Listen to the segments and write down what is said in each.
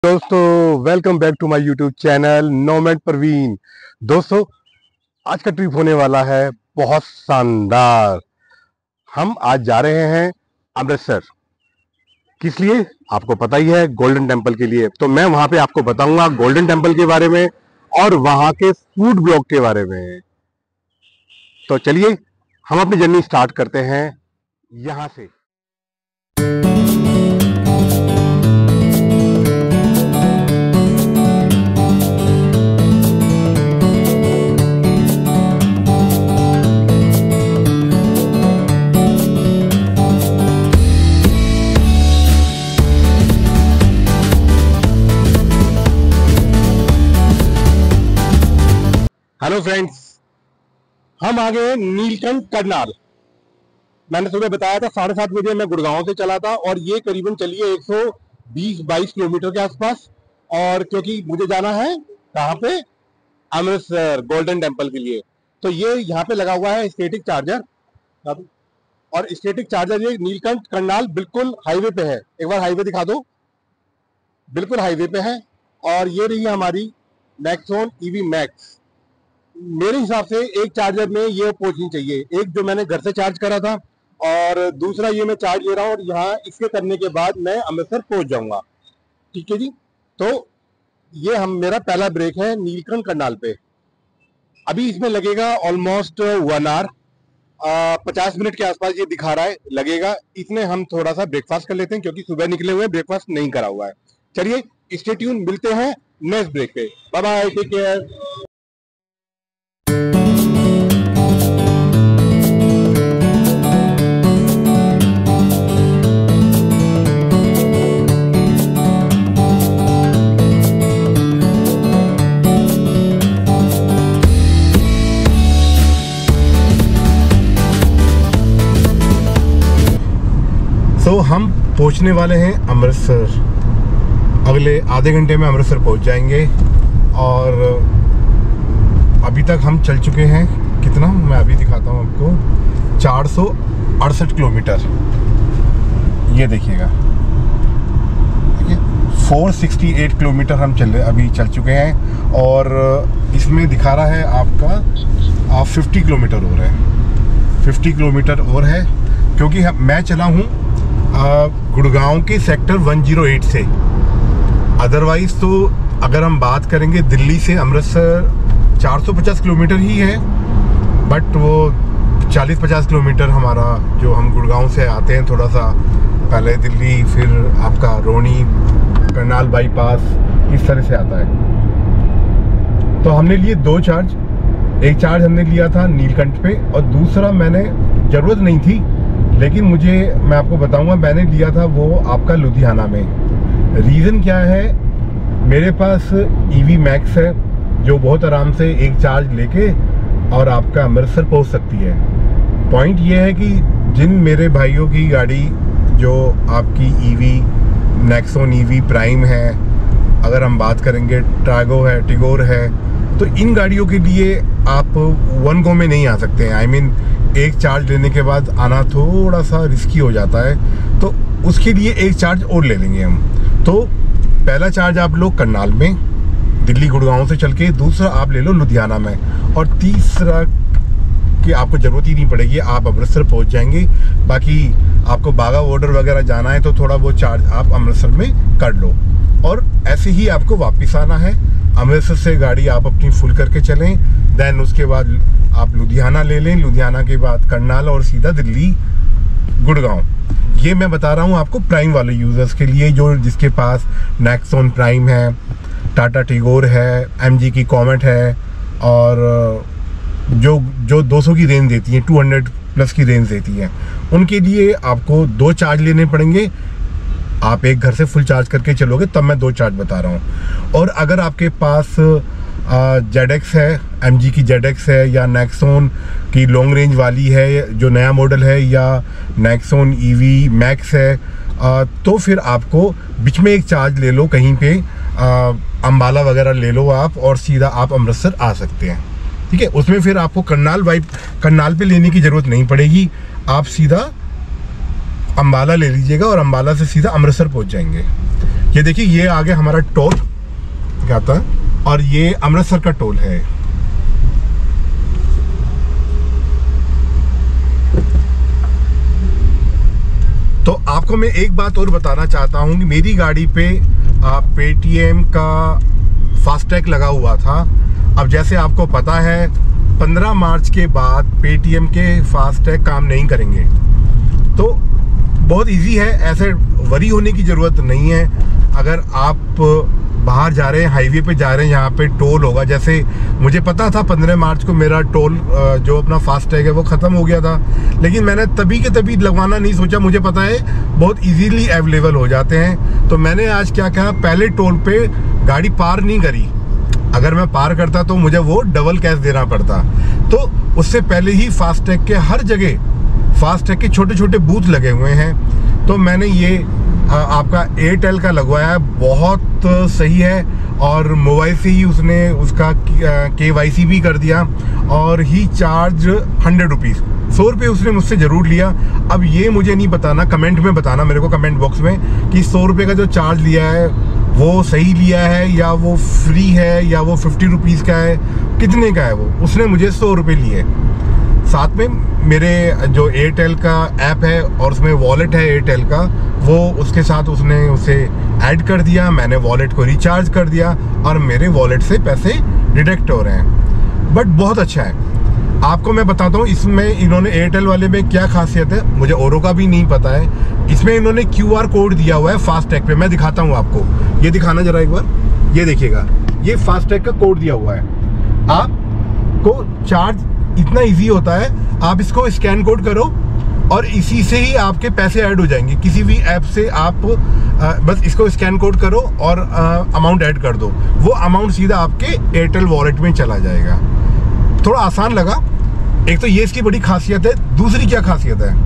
दोस्तों welcome back to my YouTube channel nomad Parveen. दोस्तों आज का ट्रिप होने वाला है बहुत शानदार। हम आज जा रहे हैं अमृतसर। किस लिए आपको पता ही है, गोल्डन टेम्पल के लिए। तो मैं वहां पे आपको बताऊंगा गोल्डन टेम्पल के बारे में और वहां के फूड ब्लॉग के बारे में। तो चलिए हम अपनी जर्नी स्टार्ट करते हैं यहां से। हेलो फ्रेंड्स, हम आ गए नीलकंठ करनाल। मैंने सुबह बताया था 7:30 बजे मैं गुड़गांव से चला था और ये करीबन चलिए 120-22 किलोमीटर के आसपास। और क्योंकि मुझे जाना है कहाँ पे, अमृतसर गोल्डन टेम्पल के लिए। तो ये यहाँ पे लगा हुआ है स्टैटिक चार्जर। और स्टैटिक चार्जर ये नीलकंठ करनाल बिल्कुल हाईवे पे है। एक बार हाईवे दिखा दो, बिल्कुल हाईवे पे है। और ये रही हमारी नेक्सॉन ईवी मैक्स। मेरे हिसाब से एक चार्जर में ये पहुंचनी चाहिए। एक जो मैंने घर से चार्ज करा था और दूसरा ये मैं चार्ज ले रहा हूँ और यहाँ इसके करने के बाद मैं अमृतसर पहुंच जाऊंगा। ठीक है जी। तो ये मेरा पहला ब्रेक है नीलकंठ करनाल पे। अभी इसमें लगेगा ऑलमोस्ट 1 आवर, 50 मिनट के आसपास ये दिखा रहा है लगेगा। इसमें हम थोड़ा सा ब्रेकफास्ट कर लेते हैं क्योंकि सुबह निकले हुए ब्रेकफास्ट नहीं करा हुआ है। चलिए स्टे ट्यून, मिलते हैं नेक्स्ट ब्रेक पे। Bye bye, take care. तो हम पहुंचने वाले हैं अमृतसर। अगले आधे घंटे में अमृतसर पहुंच जाएंगे। और अभी तक हम चल चुके हैं कितना, मैं अभी दिखाता हूं आपको, 468 किलोमीटर। ये देखिएगा, देखिए 468 किलोमीटर हम अभी चल चुके हैं। और इसमें दिखा रहा है आपका 50 किलोमीटर और है, 50 किलोमीटर और है। क्योंकि मैं चला हूँ गुड़गांव के सेक्टर 108 से। अदरवाइज तो अगर हम बात करेंगे दिल्ली से अमृतसर 450 किलोमीटर ही है। बट वो 40-50 किलोमीटर हमारा, जो हम गुड़गांव से आते हैं थोड़ा सा पहले दिल्ली, फिर आपका रोनी करनाल बाईपास, इस तरह से आता है। तो हमने लिए 2 चार्ज। एक चार्ज हमने लिया था नीलकंठ पे और दूसरा मैंने, ज़रूरत नहीं थी लेकिन मैं आपको बताऊंगा, मैंने लिया था वो आपका लुधियाना में। रीज़न क्या है, मेरे पास ईवी मैक्स है जो बहुत आराम से एक चार्ज लेके और आपका अमृतसर पहुंच सकती है। पॉइंट ये है कि जिन मेरे भाइयों की गाड़ी जो आपकी ईवी नेक्सॉन ईवी प्राइम है, अगर हम बात करेंगे ट्रागो है, टिगोर है, तो इन गाड़ियों के लिए आप 1 गो में नहीं आ सकते हैं। आई मीन एक चार्ज लेने के बाद आना थोड़ा सा रिस्की हो जाता है। तो उसके लिए एक चार्ज और ले लेंगे हम। तो पहला चार्ज आप लो करनाल में, दिल्ली गुड़गांव से चल के, दूसरा आप ले लो लुधियाना में, और तीसरा कि आपको ज़रूरत ही नहीं पड़ेगी, आप अमृतसर पहुंच जाएंगे। बाकी आपको बाघा बॉर्डर वगैरह जाना है तो थोड़ा वो चार्ज आप अमृतसर में कर लो। और ऐसे ही आपको वापस आना है। अमृतसर से गाड़ी आप अपनी फुल करके चलें, देन उसके बाद आप लुधियाना ले लें, लुधियाना के बाद करनाल और सीधा दिल्ली गुड़गांव। ये मैं बता रहा हूँ आपको प्राइम वाले यूज़र्स के लिए, जो जिसके पास नेक्सॉन प्राइम है, टाटा टिगोर है, एमजी की कॉमेट है, और जो 200 की रेंज देती है, 200 प्लस की रेंज देती है, उनके लिए आपको 2 चार्ज लेने पड़ेंगे। आप एक घर से फुल चार्ज करके चलोगे तब मैं 2 चार्ज बता रहा हूँ। और अगर आपके पास ZX है, MG की ZX है, या नेक्सॉन की लॉन्ग रेंज वाली है जो नया मॉडल है, या नेक्सॉन ईवी मैक्स है, तो फिर आपको बीच में एक चार्ज ले लो कहीं पे, अम्बाला वगैरह ले लो आप, और सीधा आप अमृतसर आ सकते हैं। ठीक है, उसमें फिर आपको करनाल पे लेने की ज़रूरत नहीं पड़ेगी। आप सीधा अम्बाला ले लीजिएगा और अम्बाला से सीधा अमृतसर पहुंच जाएंगे। ये देखिए, ये आगे हमारा टोल क्या आता है और ये अमृतसर का टोल है। तो आपको मैं एक बात और बताना चाहता हूँ कि मेरी गाड़ी पे पेटीएम का फास्टैग लगा हुआ था। अब जैसे आपको पता है 15 मार्च के बाद पेटीएम के फास्टैग काम नहीं करेंगे, तो बहुत इजी है, ऐसे वरी होने की ज़रूरत नहीं है। अगर आप बाहर जा रहे हैं, हाईवे पे जा रहे हैं, यहाँ पे टोल होगा। जैसे मुझे पता था 15 मार्च को मेरा टोल जो अपना फास्टैग है वो ख़त्म हो गया था, लेकिन मैंने तभी के तभी लगवाना नहीं सोचा। मुझे पता है बहुत इजीली अवेलेबल हो जाते हैं। तो मैंने आज क्या कहा, पहले टोल पे गाड़ी पार नहीं करी। अगर मैं पार करता तो मुझे वो डबल कैश देना पड़ता। तो उससे पहले ही फास्टैग के हर जगह फास्टैग के छोटे छोटे बूथ लगे हुए हैं। तो मैंने ये आपका एयरटेल का लगवाया है, बहुत सही है। और मोबाइल से ही उसने उसका KYC भी कर दिया और ही चार्ज 100 रुपीज़, 100 रुपये उसने मुझसे ज़रूर लिया। अब ये मुझे नहीं बताना, कमेंट में बताना मेरे को, कमेंट बॉक्स में, कि 100 रुपये का जो चार्ज लिया है वो सही लिया है या वो फ्री है या वो 50 रुपीज़ का है, कितने का है वो। उसने मुझे 100 रुपये लिए। साथ में मेरे जो एयरटेल का ऐप है और उसमें वॉलेट है एयरटेल का, वो उसके साथ उसने उसे ऐड कर दिया। मैंने वॉलेट को रिचार्ज कर दिया और मेरे वॉलेट से पैसे डिडक्ट हो रहे हैं। बट बहुत अच्छा है। आपको मैं बताता हूँ इसमें इन्होंने एयरटेल वाले में क्या खासियत है, मुझे औरों का भी नहीं पता है। इसमें इन्होंने QR कोड दिया हुआ है फास्टैग पे। मैं दिखाता हूँ आपको, ये दिखाना जरा एक बार। ये देखिएगा, ये फास्टैग का कोड दिया हुआ है। आपको चार्ज इतना इजी होता है, आप इसको स्कैन कोड करो और इसी से ही आपके पैसे ऐड हो जाएंगे। किसी भी ऐप से आप बस इसको स्कैन कोड करो और अमाउंट ऐड कर दो, वो अमाउंट सीधा आपके एयरटेल वॉलेट में चला जाएगा। थोड़ा आसान लगा। एक तो ये इसकी बड़ी खासियत है। दूसरी क्या खासियत है,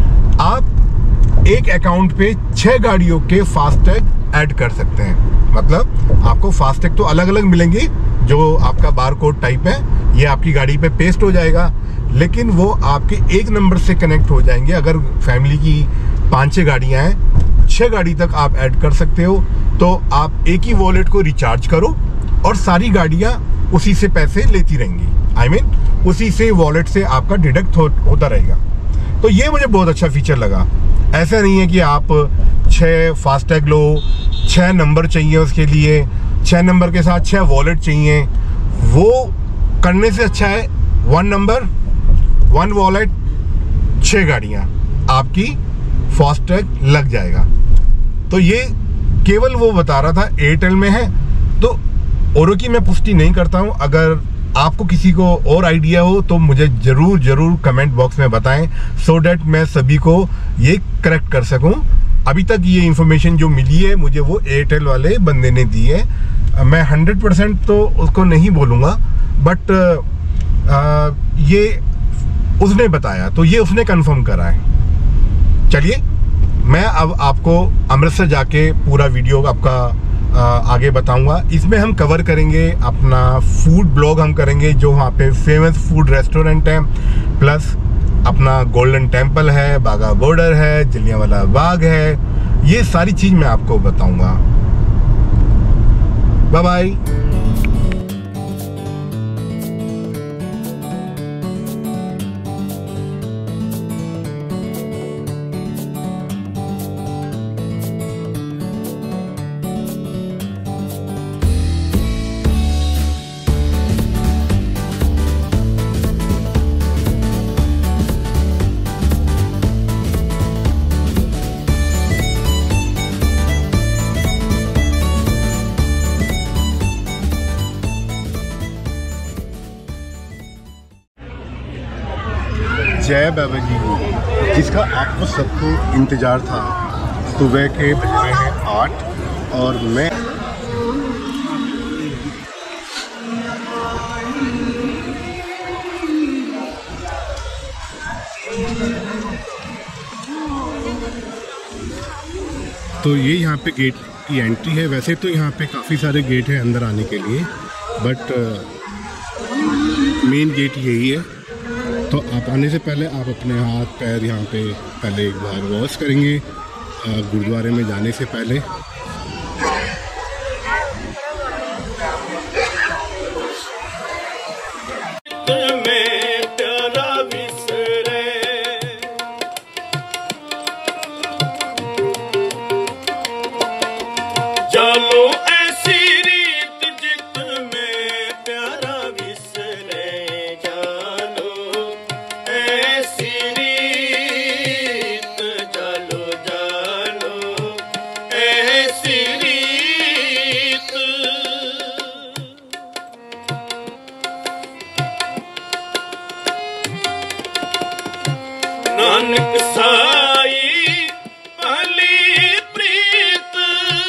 आप एक अकाउंट पे 6 गाड़ियों के फास्टैग ऐड कर सकते हैं। मतलब आपको फास्टैग तो अलग अलग मिलेंगे, जो आपका बारकोड टाइप है ये आपकी गाड़ी पे पेस्ट हो जाएगा, लेकिन वो आपके एक नंबर से कनेक्ट हो जाएंगे। अगर फैमिली की 5-6 गाड़ियाँ हैं, 6 गाड़ी तक आप ऐड कर सकते हो। तो आप एक ही वॉलेट को रिचार्ज करो और सारी गाड़ियाँ उसी से पैसे लेती रहेंगी। I mean, उसी से वॉलेट से आपका डिडक्ट होता रहेगा। तो ये मुझे बहुत अच्छा फीचर लगा। ऐसा नहीं है कि आप 6 फास्टैग लो, 6 नंबर चाहिए उसके लिए, 6 नंबर के साथ 6 वॉलेट चाहिए। वो करने से अच्छा है 1 नंबर 1 वॉलेट 6 गाड़ियाँ, आपकी फास्टैग लग जाएगा। तो ये केवल वो बता रहा था एयरटेल में है, तो औरों की मैं पुष्टि नहीं करता हूँ। अगर आपको किसी को और आइडिया हो तो मुझे ज़रूर कमेंट बॉक्स में बताएं, सो डैट मैं सभी को ये करेक्ट कर सकूं। अभी तक ये इन्फॉर्मेशन जो मिली है मुझे वो एयरटेल वाले बंदे ने दी है। मैं 100% तो उसको नहीं बोलूँगा, बट ये उसने बताया, तो ये उसने कंफर्म करा है। चलिए, मैं अब आपको अमृतसर जाके पूरा वीडियो आपका आगे बताऊंगा। इसमें हम कवर करेंगे अपना फूड ब्लॉग, हम करेंगे जो वहाँ पे फेमस फूड रेस्टोरेंट है, प्लस अपना गोल्डन टेम्पल है, बाघा बॉर्डर है, जलियांवाला बाग है। ये सारी चीज़ मैं आपको बताऊंगा। Bye bye. जय बाबा जी, जिसका आपको सबको इंतज़ार था। सुबह के बज रहे हैं 8 और मैं तो ये यहाँ पे गेट की एंट्री है। वैसे तो यहाँ पे काफ़ी सारे गेट हैं अंदर आने के लिए, बट मेन गेट यही है। तो आप आने से पहले आप अपने हाथ पैर यहाँ पे पहले एक बार वॉश करेंगे गुरुद्वारे में जाने से पहले। नानक साई भली प्रीत,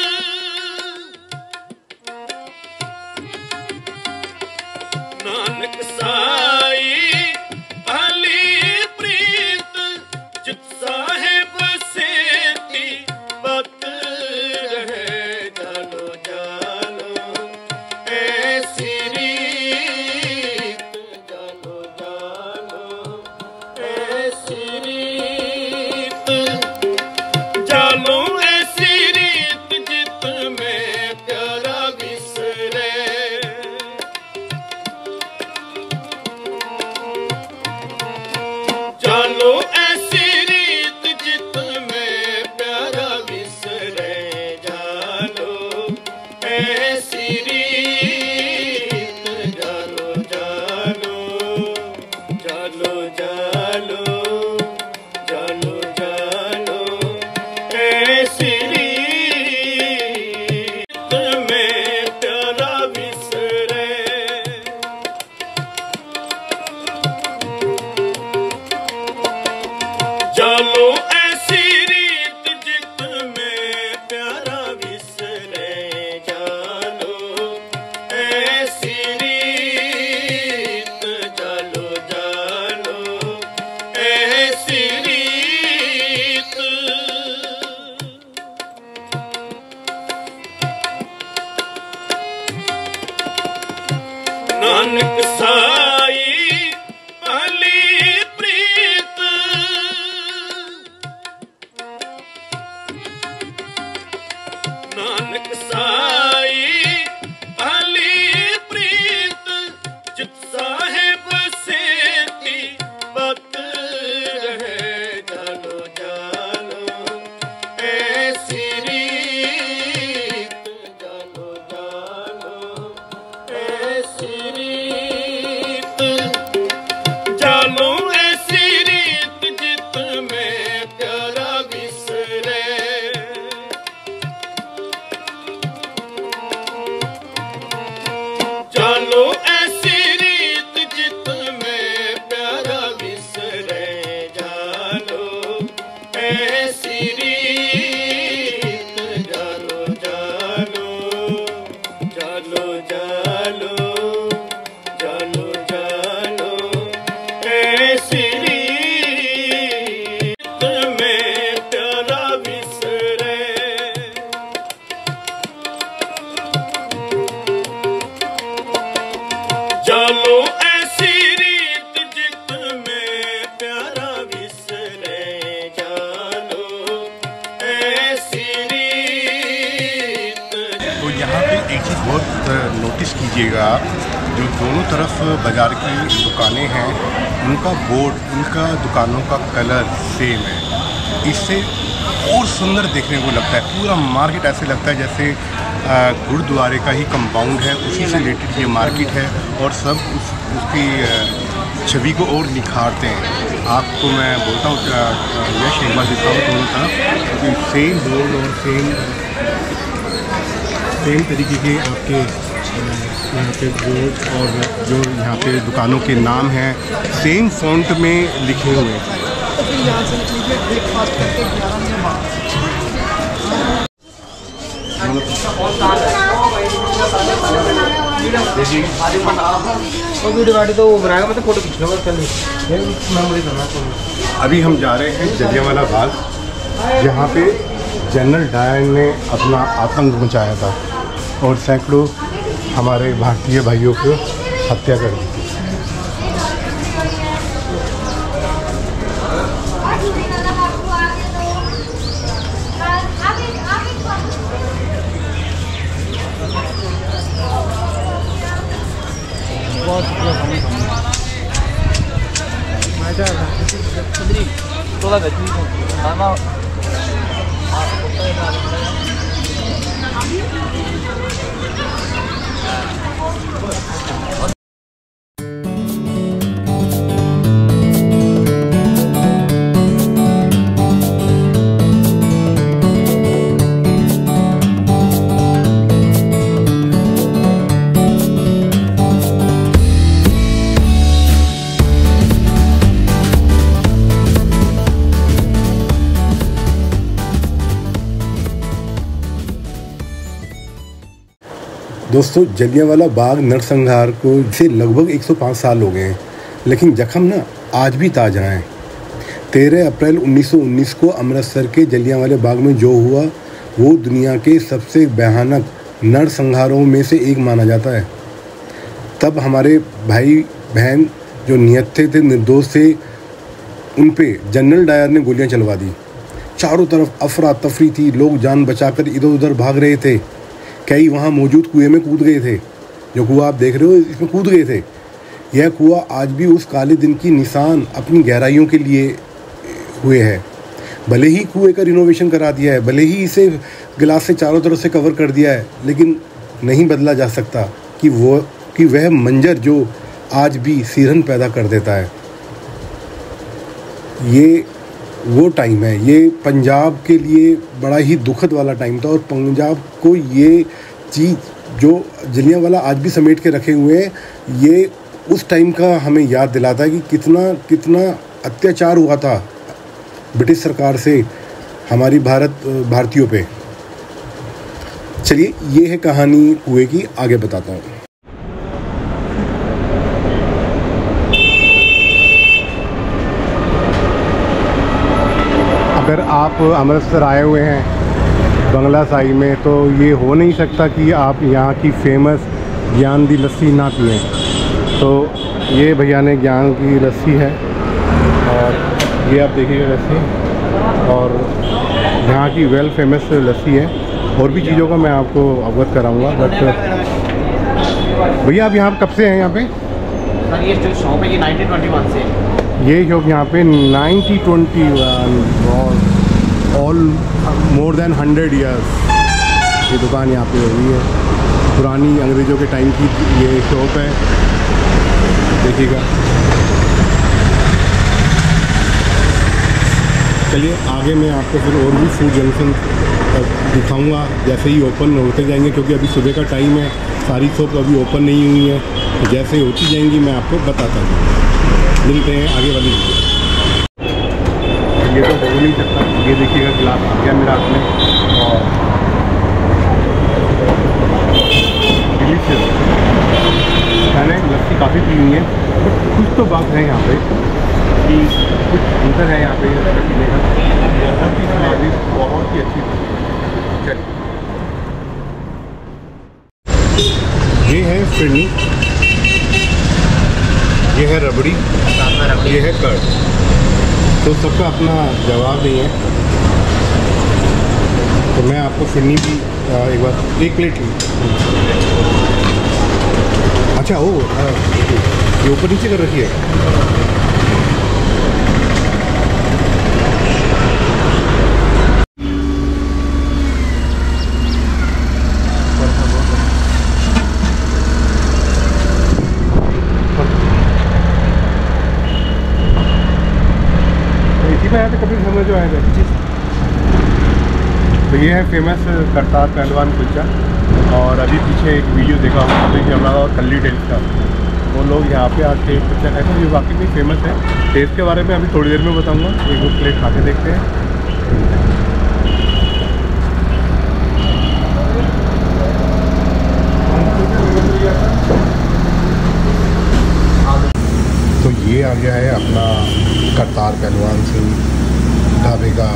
नानक साई भली प्रीत, जित साहेब सेती बत रहे जालो जालो ऐसी रीत, जालो जालो ऐसी रीत, जालो ऐसी रीत जित में प्यारा बिसरे, जालो ऐसी रीत जित में प्यारा बिसरे, जालो ऐसी रीत, जालो जालो जालो जालो जालो जालो ऐसी रीत में प्यारा बिसरे, जालो ऐसी रीत जित में प्यारा बिसरे, जालो ऐसी रीत, जालो जालो ऐसी रीत, नानक साई भली प्रीत, नानक साई भली प्रीत, जित साहेब सेती बत रहे जालो जालो ऐसी रीत, जालो जालो ऐसी रीत, जालो ऐसी रीत जित में प्यारा बिसरे, जालो ऐसी रीत जित में प्यारा बिसरे, जालो ऐसी रीत, जालो जालो जालो जालो जालो जालो ऐसी रीत में प्यारा बिसरे, जालो ऐसी रीत जित में प्यारा बिसरे, जालो ऐसी रीत। तो यहाँ पे एक चीज़ बहुत नोटिस कीजिएगा आप, जो दोनों तरफ बाज़ार की दुकानें हैं उनका बोर्ड, उनका दुकानों का कलर सेम है। इससे और सुंदर देखने को लगता है। पूरा मार्केट ऐसे लगता है जैसे गुरुद्वारे का ही कंपाउंड है, उसी से रिलेटेड ये मार्केट है और सब उसकी छवि को और निखारते हैं। आपको मैं बोलता हूँ यश एक बार दिखा हूँ दोनों तरफ सेम बोर्ड और सेम तरीके के आपके यहाँ पे बोर्ड और जो यहाँ पे दुकानों के नाम हैं सेम फॉन्ट में लिखे हुए हैं। अभी हम जा रहे हैं जलियांवाला बाग, जहाँ पे जनरल डायर ने अपना आतंक मचाया था और सैकड़ों हमारे भारतीय भाइयों को हत्या कर दी थी। दोस्तों, जलियांवाला बाग नरसंहार को से लगभग 105 साल हो गए हैं, लेकिन जख्म ना आज भी ताज़ा हैं। 13 अप्रैल 1919 को अमृतसर के जलियांवाला बाग में जो हुआ वो दुनिया के सबसे भयानक नरसंहारों में से एक माना जाता है। तब हमारे भाई बहन जो निहत्थे थे, निर्दोष थे, उन पे जनरल डायर ने गोलियां चलवा दी। चारों तरफ अफरा तफरी थी, लोग जान बचाकर इधर उधर भाग रहे थे। कई वहाँ मौजूद कुएं में कूद गए थे। जो कुआं आप देख रहे हो, इसमें कूद गए थे। यह कुआं आज भी उस काले दिन की निशान अपनी गहराइयों के लिए हुए है। भले ही कुएं का रिनोवेशन करा दिया है, भले ही इसे गिलास से चारों तरफ से कवर कर दिया है, लेकिन नहीं बदला जा सकता कि वह मंजर जो आज भी सिरहन पैदा कर देता है। ये वो टाइम है, ये पंजाब के लिए बड़ा ही दुखद वाला टाइम था, और पंजाब को ये चीज़ जो जलियांवाला आज भी समेट के रखे हुए हैं, ये उस टाइम का हमें याद दिलाता है कि कितना अत्याचार हुआ था ब्रिटिश सरकार से हमारी भारतीयों पे। चलिए, ये है कहानी कुएं की, आगे बताता हूँ। अगर आप अमृतसर आए हुए हैं बंगला साई में, तो ये हो नहीं सकता कि आप यहाँ की फेमस ज्ञान दी लस्सी ना पिएं। तो ये भैया ने ज्ञान की लस्सी है, और ये आप देखिएगा लस्सी, और यहाँ की वेल फेमस लस्सी है। और भी चीज़ों का मैं आपको अवगत कराऊँगा, बट भैया आप यहाँ कब से हैं यहाँ पे? सर ये जो शॉप है ये 1921 से है। ये शॉप यहाँ पे 1921 और ऑल मोर देन 100 ईयर्स ये दुकान यहाँ पे हुई है। पुरानी अंग्रेज़ों के टाइम की ये शॉप है, देखिएगा। चलिए, आगे मैं आपको फिर और भी फूड जंक्शन दिखाऊंगा जैसे ही ओपन होते जाएंगे, क्योंकि अभी सुबह का टाइम है, सारी शॉप अभी ओपन नहीं हुई है। तो जैसे होती जाएंगी मैं आपको बताता हूँ। मिलते हैं आगे वाली वीडियो। ये तो हो नहीं सकता, ये देखिएगा गिलास आ गया मेरा हाथ में, और डिलीशियस। मैंने लस्सी काफ़ी पी हुई है, बट कुछ तो बात है यहाँ पे कि कुछ अंतर है यहाँ पे पीने का। बहुत ही स्वादिष्ट, बहुत ही अच्छी। चलिए, ये है फिरनी, ये है रबड़ी, ये है कर्ड। तो सबका अपना जवाब नहीं है। तो मैं आपको फिरनी भी एक बार 1 प्लेट ली। अच्छा, वो ये ऊपर नीचे कर रखी है। कभी समझ जो आएगा। तो ये है फेमस करतार पहलवान कुलचा, और अभी पीछे एक वीडियो देखा वहाँ पे कि हमारा कल्ली टेस्ट का, वो लोग यहाँ पे आके कुलचा खाते हैं। ये वाकई में फेमस है। टेस्ट के बारे में अभी थोड़ी देर में बताऊँगा। एक दो प्लेट खा के देखते हैं। तो ये आ गया है अपना करतार पहलवान सिंह ढाबे का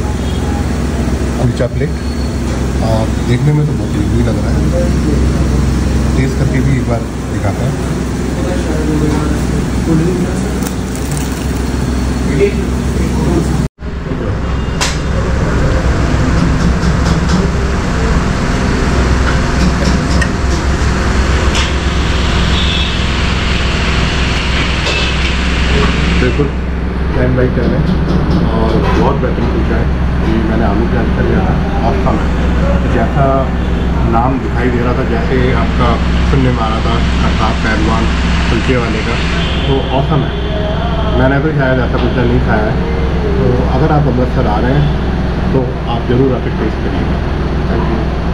कुलचा प्लेट, और देखने में तो बहुत रिव्यू लग रहा है। टेस्ट करके भी एक बार दिखाता है। बिल्कुल चिकन राइस कर लें और बहुत बेहतरीन कुलचा है। ये मैंने आलू प्याज कर लिया था औसम है, जैसा नाम दिखाई दे रहा था, जैसे आपका सुनने में आ रहा था खट्टाब पहलवान कुलचे वाले का, तो औसम है। मैंने तो शायद ऐसा कुलचा नहीं खाया है, तो अगर आप अमृतसर आ रहे हैं तो आप ज़रूर आकर टेस्ट करिएगा। Thank you.